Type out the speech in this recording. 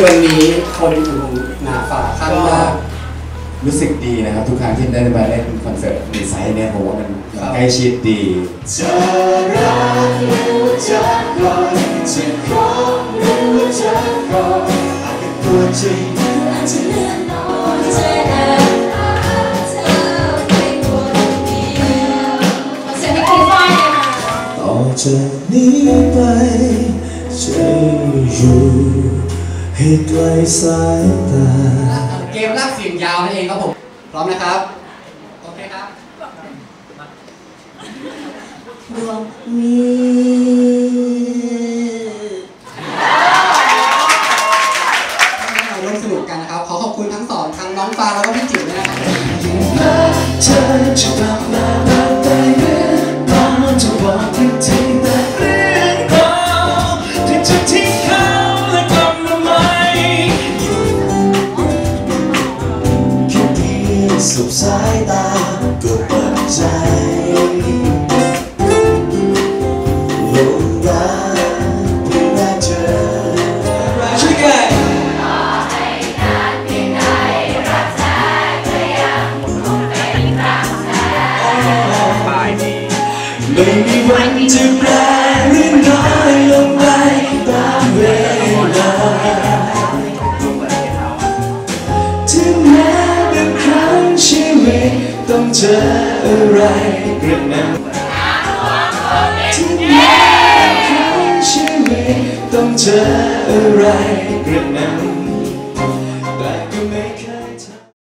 วันนี้คนอยู่หนาฝ่าข้างมากรู้สึกดีนะครับทุกครั้งที่ได้มาเล่นคอนเสิร์ตในไซต์เนี่ยผมว่ามันใกล้ชิดดีจะรักหรือจะคอยจะครองหรือจะคอยอาจเป็นตัวจริงอาจจะเลื่อนลอยจะแอบรักเธอไปคนเดียวเสียงพี่คิดว่าไงคะต่อจากนี้ไปจะอยู่ให้ไกลสายตาเกมลากเสียงยาวนั่นเองครับผมพร้อมนะครับโอเคครับบอกมีเราร่วมสนุกกันนะครับขอขอบคุณทั้งสองทั้งน้องฟางแล้วก็พี่จิ๋วด้วยนะครับเธอจะกลับมาได้หรือเปล่าจะบอกอีกทีแต่เรื่องเราที่จะทิ้งเขาและกลับมาใหม่แค่เพียงสบสายตาก็เปิดใจลงรักเพียงได้เจอช่วยกันไม่มีวันจะแปรหรือน้อยลงไปตามเวลาถึงแม้บางครั้งชีวิตต้องเจออะไรกระหน่ำถึงแม้บางครั้งชีวิตต้องเจออะไรกระหน่ำแต่ก็ไม่เคยทำ